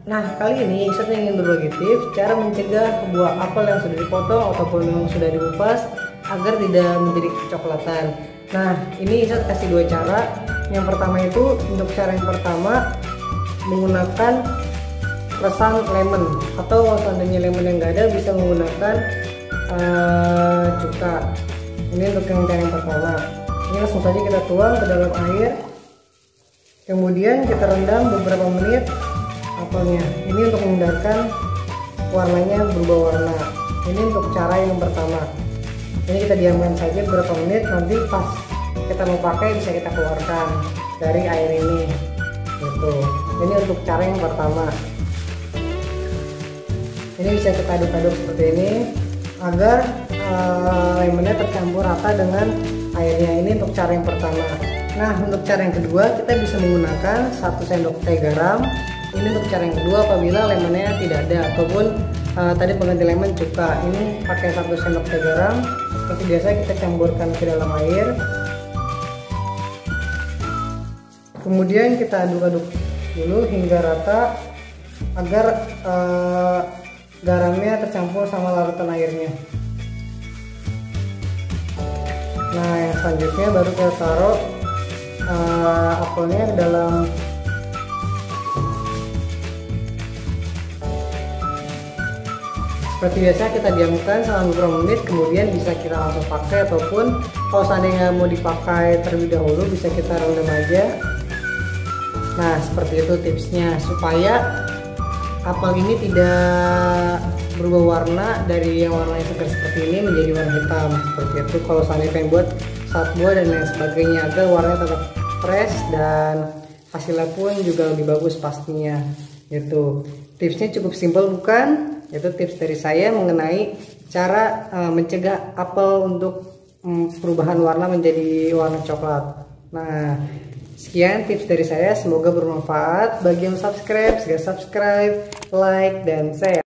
Nah, kali ini Isat ingin berbagi tips cara mencegah buah apel yang sudah dipotong ataupun yang sudah dikupas agar tidak menjadi kecoklatan. Nah, ini Isat kasih dua cara. Yang pertama itu, untuk cara yang pertama menggunakan resan lemon, atau kalau seandainya lemon yang nggak ada bisa menggunakan cuka. Ini untuk yang cara yang pertama. Ini langsung saja kita tuang ke dalam air, kemudian kita rendam beberapa menit apelnya. Ini untuk menghindarkan warnanya berubah warna. Ini untuk cara yang pertama. Ini kita diamkan saja beberapa menit, nanti pas kita mau pakai bisa kita keluarkan dari air ini gitu. Ini untuk cara yang pertama. Ini bisa kita aduk-aduk seperti ini agar lemonnya tercampur rata dengan airnya. Ini untuk cara yang pertama. Nah, untuk cara yang kedua kita bisa menggunakan 1 sendok teh garam. Ini untuk cara yang kedua apabila lemonnya tidak ada, ataupun tadi pengganti lemon cuka. Ini pakai 1 sendok teh garam. Seperti biasa kita campurkan ke dalam air, kemudian kita aduk-aduk dulu hingga rata agar garamnya tercampur sama larutan airnya. Nah, yang selanjutnya baru kita taruh apelnya ke dalam seperti biasa kita diamkan selama beberapa menit, kemudian bisa kita langsung pakai, ataupun kalau seandainya mau dipakai terlebih dahulu bisa kita rendam aja. Nah, seperti itu tipsnya supaya apel ini tidak berubah warna dari yang warnanya segar seperti ini menjadi warna hitam seperti itu. Kalau seandainya pengen buat saat buah dan lain sebagainya, agar warnanya tetap fresh dan hasilnya pun juga lebih bagus pastinya gitu. Tipsnya cukup simpel bukan? Itu tips dari saya mengenai cara mencegah apel untuk perubahan warna menjadi warna coklat. Nah, sekian tips dari saya, semoga bermanfaat. Bagi yang subscribe, segera subscribe, like, dan share.